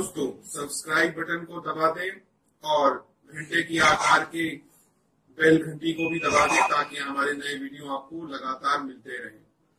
दोस्तों subscribe button को दबा दें और घंटे की आकार की बेल घंटी को भी दबा दें ताकि हमारे नए वीडियो आपको लगातार मिलते रहें।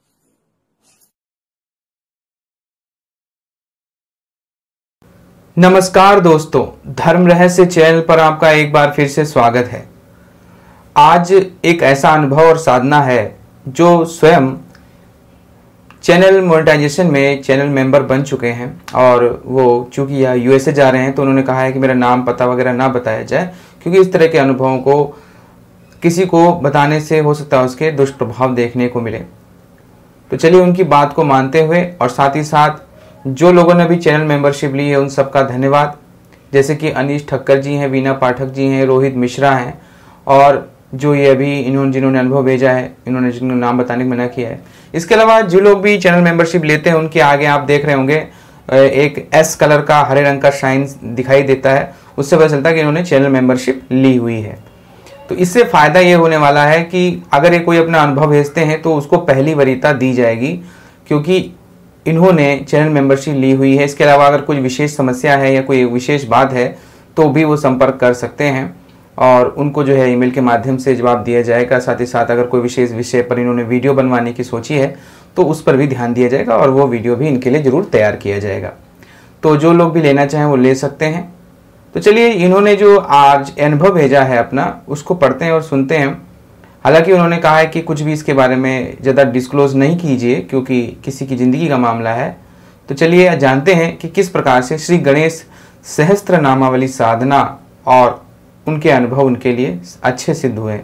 नमस्कार दोस्तों, धर्म रहस्य चैनल पर आपका एक बार फिर से स्वागत है। आज एक ऐसा अनुभव और साधना है जो स्वयं चैनल मोनेटाइजेशन में चैनल मेंबर बन चुके हैं और वो चूंकि यह यूएसए जा रहे हैं तो उन्होंने कहा है कि मेरा नाम पता वगैरह ना बताया जाए, क्योंकि इस तरह के अनुभवों को किसी को बताने से हो सकता है उसके दुष्प्रभाव देखने को मिले। तो चलिए उनकी बात को मानते हुए और साथ ही साथ जो लोगों ने भी चैनल मेंबरशिप ली है उन सबका धन्यवाद, जैसे कि अनीश ठक्कर जी हैं, वीना पाठक जी हैं, रोहित मिश्रा हैं और जो ये अभी जिन्होंने अनुभव भेजा है, इन्होंने जिन्होंने नाम बताने को मना किया है। इसके अलावा जो लोग भी चैनल मेंबरशिप लेते हैं उनके आगे आप देख रहे होंगे एक एस कलर का हरे रंग का शाइन दिखाई देता है, उससे पता चलता है कि इन्होंने चैनल मेंबरशिप ली हुई है। तो इससे फायदा ये होने वाला है कि अगर ये कोई अपना अनुभव भेजते हैं तो उसको पहली वरीयता दी जाएगी, क्योंकि इन्होंने चैनल मेंबरशिप ली हुई है। इसके अलावा अगर कोई विशेष समस्या है या कोई विशेष बात है तो भी वो संपर्क कर सकते हैं और उनको जो है ईमेल के माध्यम से जवाब दिया जाएगा। साथ ही साथ अगर कोई विशेष विषय पर इन्होंने वीडियो बनवाने की सोची है तो उस पर भी ध्यान दिया जाएगा और वो वीडियो भी इनके लिए जरूर तैयार किया जाएगा। तो जो लोग भी लेना चाहें वो ले सकते हैं। तो चलिए इन्होंने जो आज अनुभव भेजा है अपना उसको पढ़ते हैं और सुनते हैं। हालांकि उन्होंने कहा है कि कुछ भी इसके बारे में ज़्यादा डिस्क्लोज नहीं कीजिए क्योंकि किसी की ज़िंदगी का मामला है। तो चलिए जानते हैं कि किस प्रकार से श्री गणेश सहस्त्र नामावली साधना और उनके अनुभव उनके लिए अच्छे सिद्ध हुए।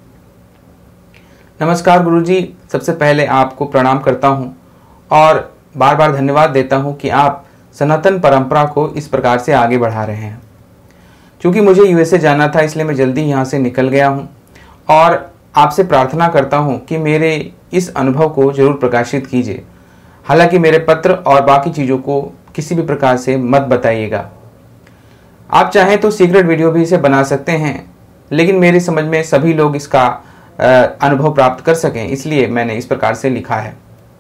नमस्कार गुरुजी, सबसे पहले आपको प्रणाम करता हूं और बार बार धन्यवाद देता हूं कि आप सनातन परंपरा को इस प्रकार से आगे बढ़ा रहे हैं। क्योंकि मुझे यूएसए जाना था इसलिए मैं जल्दी यहाँ से निकल गया हूँ और आपसे प्रार्थना करता हूँ कि मेरे इस अनुभव को जरूर प्रकाशित कीजिए। हालांकि मेरे पत्र और बाकी चीज़ों को किसी भी प्रकार से मत बताइएगा। आप चाहें तो सीक्रेट वीडियो भी इसे बना सकते हैं, लेकिन मेरी समझ में सभी लोग इसका अनुभव प्राप्त कर सकें, इसलिए मैंने इस प्रकार से लिखा है।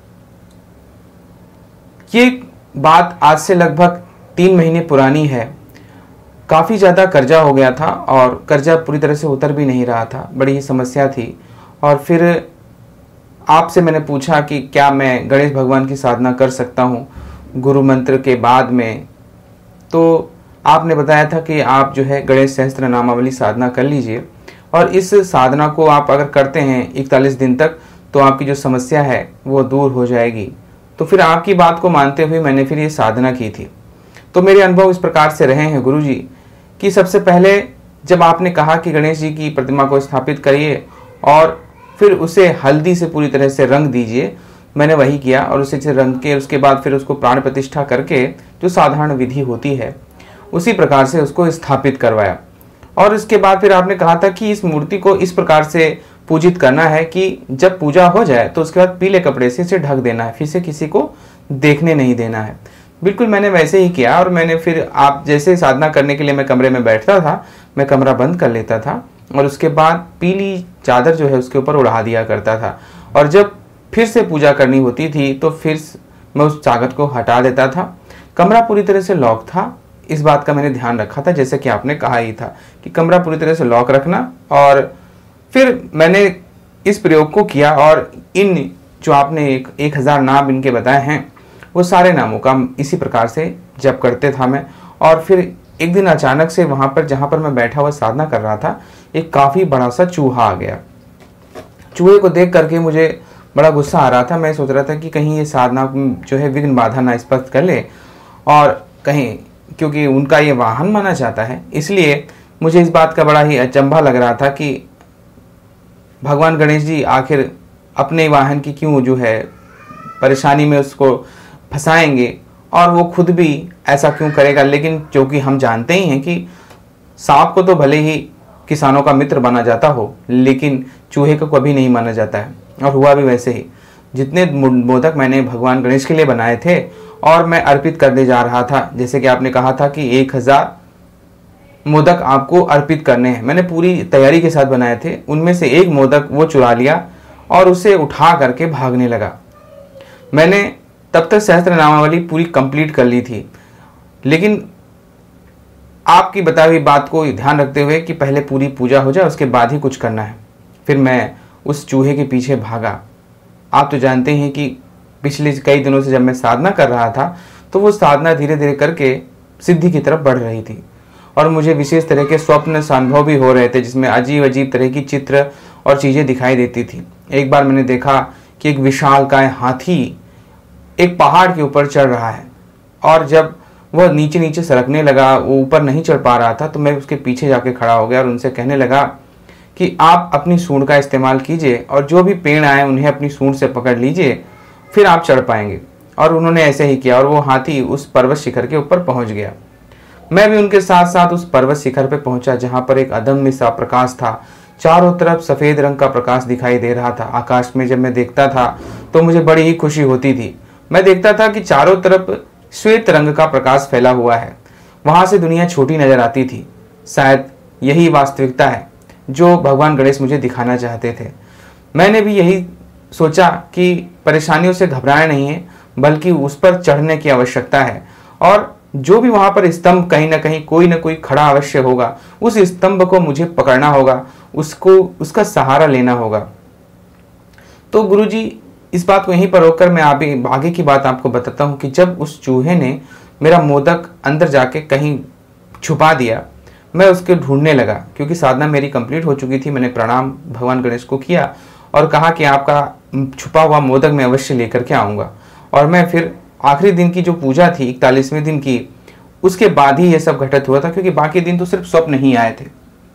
ये बात आज से लगभग 3 महीने पुरानी है। काफ़ी ज़्यादा कर्जा हो गया था और कर्जा पूरी तरह से उतर भी नहीं रहा था, बड़ी ही समस्या थी। और फिर आपसे मैंने पूछा कि क्या मैं गणेश भगवान की साधना कर सकता हूँ गुरु मंत्र के बाद में। तो आपने बताया था कि आप जो है गणेश सहस्त्र नामावली साधना कर लीजिए और इस साधना को आप अगर करते हैं 41 दिन तक तो आपकी जो समस्या है वो दूर हो जाएगी। तो फिर आपकी बात को मानते हुए मैंने फिर ये साधना की थी। तो मेरे अनुभव इस प्रकार से रहे हैं गुरुजी कि सबसे पहले जब आपने कहा कि गणेश जी की प्रतिमा को स्थापित करिए और फिर उसे हल्दी से पूरी तरह से रंग दीजिए, मैंने वही किया और उसे रंग के उसके बाद फिर उसको प्राण प्रतिष्ठा करके जो साधारण विधि होती है उसी प्रकार से उसको स्थापित करवाया। और इसके बाद फिर आपने कहा था कि इस मूर्ति को इस प्रकार से पूजित करना है कि जब पूजा हो जाए तो उसके बाद पीले कपड़े से इसे ढक देना है, फिर से किसी को देखने नहीं देना है। बिल्कुल मैंने वैसे ही किया और मैंने फिर आप जैसे साधना करने के लिए मैं कमरे में बैठता था, मैं कमरा बंद कर लेता था और उसके बाद पीली चादर जो है उसके ऊपर उड़ा दिया करता था और जब फिर से पूजा करनी होती थी तो फिर मैं उस चादर को हटा देता था। कमरा पूरी तरह से लॉक था, इस बात का मैंने ध्यान रखा था, जैसे कि आपने कहा ही था कि कमरा पूरी तरह से लॉक रखना। और फिर मैंने इस प्रयोग को किया और इन जो आपने 1000 नाम इनके बताए हैं वो सारे नामों का इसी प्रकार से जप करते था मैं। और फिर एक दिन अचानक से वहाँ पर जहाँ पर मैं बैठा हुआ साधना कर रहा था एक काफ़ी बड़ा सा चूहा आ गया। चूहे को देख करके मुझे बड़ा गुस्सा आ रहा था। मैं सोच रहा था कि कहीं ये साधना जो है विघ्न बाधा ना स्पष्ट कर ले और कहीं, क्योंकि उनका ये वाहन माना जाता है, इसलिए मुझे इस बात का बड़ा ही अचंभा लग रहा था कि भगवान गणेश जी आखिर अपने वाहन की क्यों जो है परेशानी में उसको फंसाएंगे और वो खुद भी ऐसा क्यों करेगा। लेकिन क्योंकि हम जानते ही हैं कि सांप को तो भले ही किसानों का मित्र माना जाता हो लेकिन चूहे को कभी नहीं माना जाता है। और हुआ भी वैसे ही। जितने मोदक मैंने भगवान गणेश के लिए बनाए थे और मैं अर्पित करने जा रहा था, जैसे कि आपने कहा था कि 1000 मोदक आपको अर्पित करने हैं, मैंने पूरी तैयारी के साथ बनाए थे। उनमें से एक मोदक वो चुरा लिया और उसे उठा करके भागने लगा। मैंने तब तक सहस्त्र नामावली पूरी कंप्लीट कर ली थी लेकिन आपकी बताई हुई बात को ध्यान रखते हुए कि पहले पूरी पूजा हो जाए, उसके बाद ही कुछ करना है। फिर मैं उस चूहे के पीछे भागा। आप तो जानते हैं कि पिछले कई दिनों से जब मैं साधना कर रहा था तो वो साधना धीरे धीरे करके सिद्धि की तरफ बढ़ रही थी और मुझे विशेष तरह के स्वप्न अनुभव भी हो रहे थे, जिसमें अजीब अजीब तरह की चित्र और चीज़ें दिखाई देती थी। एक बार मैंने देखा कि एक विशालकाय हाथी एक पहाड़ के ऊपर चढ़ रहा है और जब वह नीचे नीचे सरकने लगा, वो ऊपर नहीं चढ़ पा रहा था, तो मैं उसके पीछे जाके खड़ा हो गया और उनसे कहने लगा कि आप अपनी सूंड का इस्तेमाल कीजिए और जो भी पेड़ आए उन्हें अपनी सूंड से पकड़ लीजिए, फिर आप चढ़ पाएंगे। और उन्होंने ऐसे ही किया और वो हाथी उस पर्वत शिखर के ऊपर पहुंच गया। मैं भी उनके साथ साथ उस पर्वत शिखर पे पहुंचा, जहां पर एक अदम्य सा प्रकाश था। चारों तरफ सफेद रंग का प्रकाश दिखाई दे रहा था। आकाश में जब मैं देखता था तो मुझे बड़ी ही खुशी होती थी। मैं देखता था कि चारों तरफ श्वेत रंग का प्रकाश फैला हुआ है। वहां से दुनिया छोटी नजर आती थी। शायद यही वास्तविकता है जो भगवान गणेश मुझे दिखाना चाहते थे। मैंने भी यही सोचा कि परेशानियों से घबराना नहीं है, बल्कि उस पर चढ़ने की आवश्यकता है और जो भी वहां पर स्तंभ कहीं ना कहीं कोई ना कोई खड़ा अवश्य होगा, उस स्तंभ को मुझे पकड़ना होगा, उसको उसका सहारा लेना होगा। तो गुरुजी, इस बात को यहीं पर रोककर मैं आगे की बात आपको बताता हूँ कि जब उस चूहे ने मेरा मोदक अंदर जाके कहीं छुपा दिया, मैं उसके ढूंढने लगा, क्योंकि साधना मेरी कंप्लीट हो चुकी थी। मैंने प्रणाम भगवान गणेश को किया और कहा कि आपका छुपा हुआ मोदक मैं अवश्य लेकर के आऊँगा। और मैं फिर आखिरी दिन की जो पूजा थी 41वें दिन की, उसके बाद ही ये सब घटित हुआ था, क्योंकि बाकी दिन तो सिर्फ स्वप्न ही आए थे।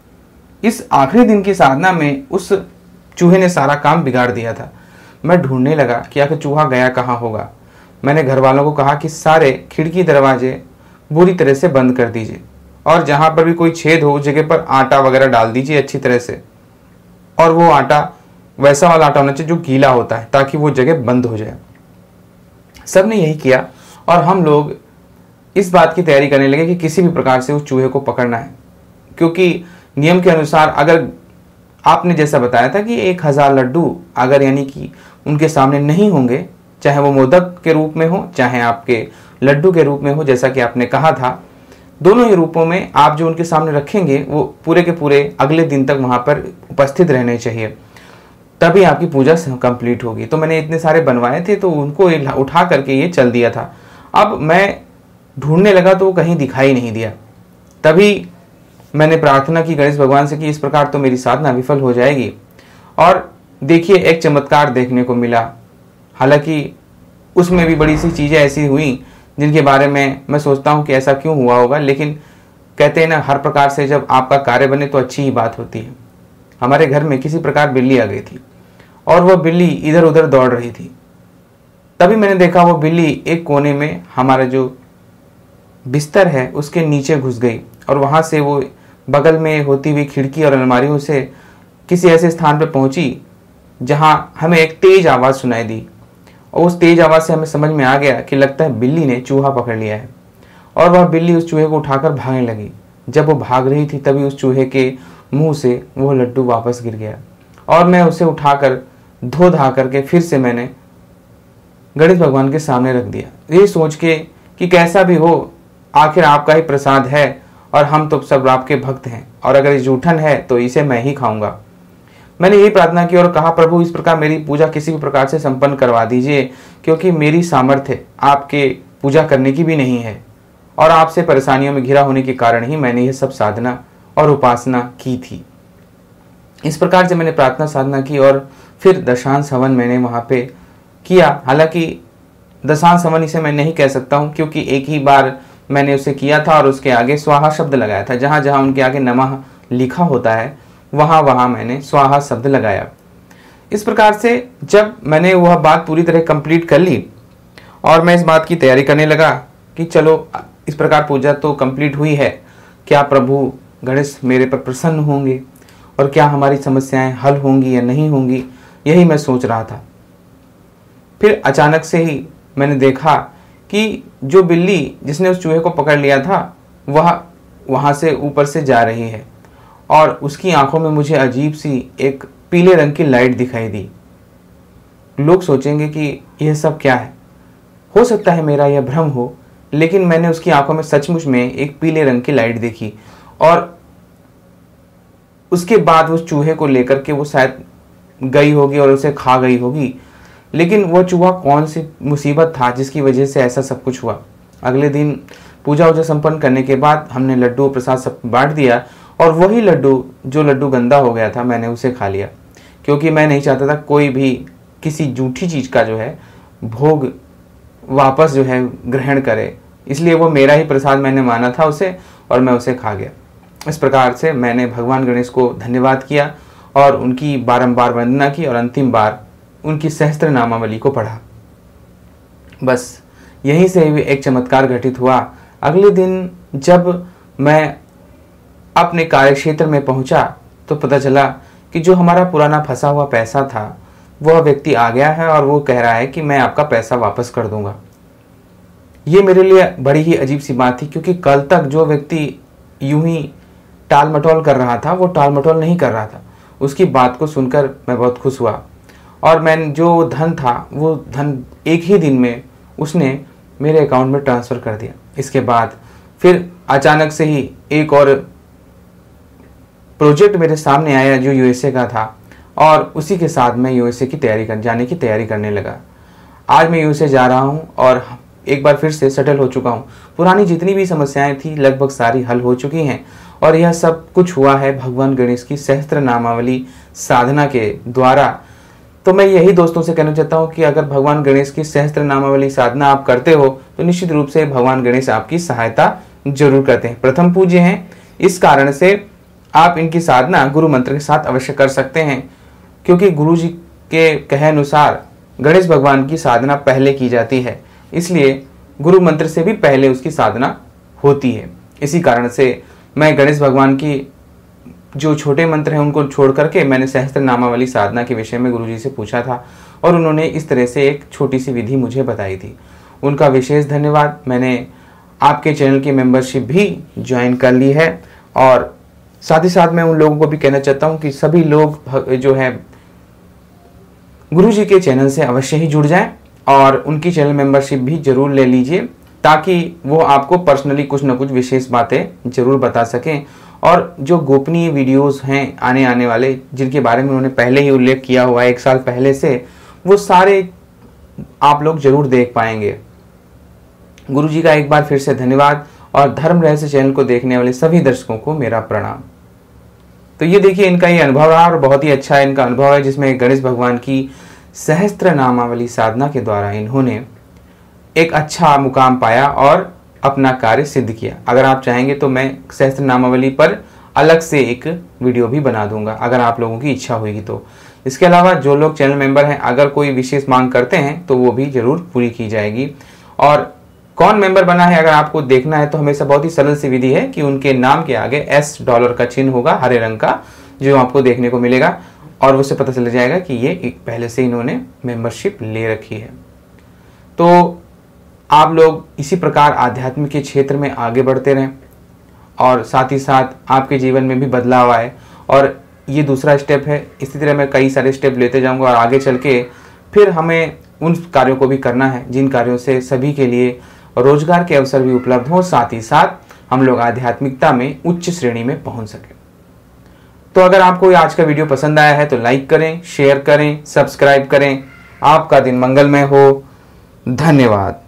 इस आखिरी दिन की साधना में उस चूहे ने सारा काम बिगाड़ दिया था। मैं ढूंढने लगा कि आखिर चूहा गया कहाँ होगा। मैंने घर वालों को कहा कि सारे खिड़की दरवाजे बुरी तरह से बंद कर दीजिए और जहां पर भी कोई छेद हो उस जगह पर आटा वगैरह डाल दीजिए अच्छी तरह से, और वो आटा वैसा वाला आटा होना चाहिए जो गीला होता है, ताकि वो जगह बंद हो जाए। सब ने यही किया और हम लोग इस बात की तैयारी करने लगे कि किसी भी प्रकार से उस चूहे को पकड़ना है, क्योंकि नियम के अनुसार अगर आपने जैसा बताया था कि 1000 लड्डू अगर यानी कि उनके सामने नहीं होंगे, चाहे वो मोदक के रूप में हो चाहे आपके लड्डू के रूप में हो, जैसा कि आपने कहा था, दोनों ही रूपों में आप जो उनके सामने रखेंगे वो पूरे के पूरे अगले दिन तक वहां पर उपस्थित रहने चाहिए, तभी आपकी पूजा कंप्लीट होगी। तो मैंने इतने सारे बनवाए थे तो उनको उठा करके ये चल दिया था। अब मैं ढूंढने लगा तो वो कहीं दिखाई नहीं दिया। तभी मैंने प्रार्थना की गणेश भगवान से कि इस प्रकार तो मेरी साधना विफल हो जाएगी। और देखिए, एक चमत्कार देखने को मिला। हालांकि उसमें भी बड़ी सी चीज़ें ऐसी हुई जिनके बारे में मैं सोचता हूँ कि ऐसा क्यों हुआ होगा, लेकिन कहते हैं ना, हर प्रकार से जब आपका कार्य बने तो अच्छी ही बात होती है। हमारे घर में किसी प्रकार बिल्ली आ गई थी और वह बिल्ली इधर उधर दौड़ रही थी। तभी मैंने देखा वो बिल्ली एक कोने में हमारा जो बिस्तर है उसके नीचे घुस गई और वहां से वो बगल में होती हुई खिड़की और अलमारियों से किसी ऐसे स्थान पर पहुंची जहां हमें एक तेज आवाज़ सुनाई दी। और उस तेज आवाज़ से हमें समझ में आ गया कि लगता है बिल्ली ने चूहा पकड़ लिया है और वह बिल्ली उस चूहे को उठाकर भागने लगी। जब वो भाग रही थी तभी उस चूहे के मुंह से वो लड्डू वापस गिर गया और मैं उसे उठाकर धो धा करके फिर से मैंने गणेश भगवान के सामने रख दिया, ये सोच के कि कैसा भी हो आखिर आपका ही प्रसाद है और हम तो सब आपके भक्त हैं, और अगर जूठन है तो इसे मैं ही खाऊंगा। मैंने यही प्रार्थना की और कहा, प्रभु इस प्रकार मेरी पूजा किसी भी प्रकार से संपन्न करवा दीजिए, क्योंकि मेरी सामर्थ्य आपके पूजा करने की भी नहीं है और आपसे परेशानियों में घिरा होने के कारण ही मैंने यह सब साधना और उपासना की थी। इस प्रकार से मैंने प्रार्थना साधना की और फिर दशांश हवन मैंने वहां पे किया। हालांकि दशांश हवन इसे मैं नहीं कह सकता हूं, क्योंकि एक ही बार मैंने उसे किया था और उसके आगे स्वाहा शब्द लगाया था। जहां जहां उनके आगे नमः लिखा होता है वहां वहां मैंने स्वाहा शब्द लगाया। इस प्रकार से जब मैंने वह बात पूरी तरह कंप्लीट कर ली और मैं इस बात की तैयारी करने लगा कि चलो इस प्रकार पूजा तो कंप्लीट हुई है, क्या प्रभु गणेश मेरे पर प्रसन्न होंगे और क्या हमारी समस्याएं हल होंगी या नहीं होंगी, यही मैं सोच रहा था। फिर अचानक से ही मैंने देखा कि जो बिल्ली जिसने उस चूहे को पकड़ लिया था वह वहां से ऊपर से जा रही है और उसकी आंखों में मुझे अजीब सी एक पीले रंग की लाइट दिखाई दी। लोग सोचेंगे कि यह सब क्या है, हो सकता है मेरा यह भ्रम हो, लेकिन मैंने उसकी आंखों में सचमुच में एक पीले रंग की लाइट देखी और उसके बाद उस चूहे को लेकर के वो शायद गई होगी और उसे खा गई होगी। लेकिन वो चूहा कौन सी मुसीबत था जिसकी वजह से ऐसा सब कुछ हुआ। अगले दिन पूजा वूजा संपन्न करने के बाद हमने लड्डू प्रसाद सब बांट दिया और वही लड्डू गंदा हो गया था, मैंने उसे खा लिया, क्योंकि मैं नहीं चाहता था कोई भी किसी झूठी चीज़ का जो है भोग वापस जो है ग्रहण करे। इसलिए वो मेरा ही प्रसाद मैंने माना था उसे और मैं उसे खा गया। इस प्रकार से मैंने भगवान गणेश को धन्यवाद किया और उनकी बारंबार वंदना की और अंतिम बार उनकी सहस्त्र नामावली को पढ़ा। बस यहीं से भी एक चमत्कार घटित हुआ। अगले दिन जब मैं अपने कार्यक्षेत्र में पहुंचा तो पता चला कि जो हमारा पुराना फंसा हुआ पैसा था वह व्यक्ति आ गया है और वो कह रहा है कि मैं आपका पैसा वापस कर दूंगा। ये मेरे लिए बड़ी ही अजीब सी बात थी, क्योंकि कल तक जो व्यक्ति यूं ही टाल मटोल कर रहा था वो टाल मटोल नहीं कर रहा था। उसकी बात को सुनकर मैं बहुत खुश हुआ और मैं जो धन था वो धन एक ही दिन में उसने मेरे अकाउंट में ट्रांसफ़र कर दिया। इसके बाद फिर अचानक से ही एक और प्रोजेक्ट मेरे सामने आया जो यूएसए का था और उसी के साथ मैं यूएसए की जाने की तैयारी करने लगा। आज मैं यूएसए जा रहा हूँ और एक बार फिर से सेटल हो चुका हूँ। पुरानी जितनी भी समस्याएं थी लगभग सारी हल हो चुकी हैं और यह सब कुछ हुआ है भगवान गणेश की सहस्त्र नामावली साधना के द्वारा। तो मैं यही दोस्तों से कहना चाहता हूँ कि अगर भगवान गणेश की सहस्त्र नामावली साधना आप करते हो तो निश्चित रूप से भगवान गणेश आपकी सहायता जरूर करते हैं। प्रथम पूज्य हैं, इस कारण से आप इनकी साधना गुरु मंत्र के साथ अवश्य कर सकते हैं, क्योंकि गुरु जी के कहे अनुसार गणेश भगवान की साधना पहले की जाती है, इसलिए गुरु मंत्र से भी पहले उसकी साधना होती है। इसी कारण से मैं गणेश भगवान की जो छोटे मंत्र हैं उनको छोड़ करके मैंने सहस्त्र नामावली साधना के विषय में गुरुजी से पूछा था और उन्होंने इस तरह से एक छोटी सी विधि मुझे बताई थी। उनका विशेष धन्यवाद। मैंने आपके चैनल की मेंबरशिप भी ज्वाइन कर ली है और साथ ही साथ मैं उन लोगों को भी कहना चाहता हूं कि सभी लोग जो है गुरुजी के चैनल से अवश्य ही जुड़ जाएं और उनकी चैनल मेंबरशिप भी जरूर ले लीजिए, ताकि वो आपको पर्सनली कुछ ना कुछ विशेष बातें जरूर बता सकें और जो गोपनीय वीडियोस हैं आने वाले जिनके बारे में उन्होंने पहले ही उल्लेख किया हुआ है 1 साल पहले से, वो सारे आप लोग जरूर देख पाएंगे। गुरुजी का एक बार फिर से धन्यवाद और धर्म रहस्य चैनल को देखने वाले सभी दर्शकों को मेरा प्रणाम। तो ये देखिए इनका ये अनुभव रहा और बहुत ही अच्छा इनका अनुभव है, जिसमें गणेश भगवान की सहस्त्र नामावली साधना के द्वारा इन्होंने एक अच्छा मुकाम पाया और अपना कार्य सिद्ध किया। अगर आप चाहेंगे तो मैं सहस्त्र नामावली पर अलग से एक वीडियो भी बना दूंगा अगर आप लोगों की इच्छा होगी तो। इसके अलावा जो लोग चैनल मेंबर हैं अगर कोई विशेष मांग करते हैं तो वो भी जरूर पूरी की जाएगी। और कौन मेंबर बना है अगर आपको देखना है तो हमेशा बहुत ही सरल सी विधि है कि उनके नाम के आगे $, का चिन्ह होगा हरे रंग का, जो आपको देखने को मिलेगा और उससे पता चल जाएगा कि ये पहले से इन्होंने मेंबरशिप ले रखी है। तो आप लोग इसी प्रकार आध्यात्मिक के क्षेत्र में आगे बढ़ते रहें और साथ ही साथ आपके जीवन में भी बदलाव आए। और ये दूसरा स्टेप है, इसी तरह मैं कई सारे स्टेप लेते जाऊंगा और आगे चल के फिर हमें उन कार्यों को भी करना है जिन कार्यों से सभी के लिए रोजगार के अवसर भी उपलब्ध हो, साथ ही साथ हम लोग आध्यात्मिकता में उच्च श्रेणी में पहुंच सके। तो अगर आपको आज का वीडियो पसंद आया है तो लाइक करें, शेयर करें, सब्सक्राइब करें। आपका दिन मंगलमय हो। धन्यवाद।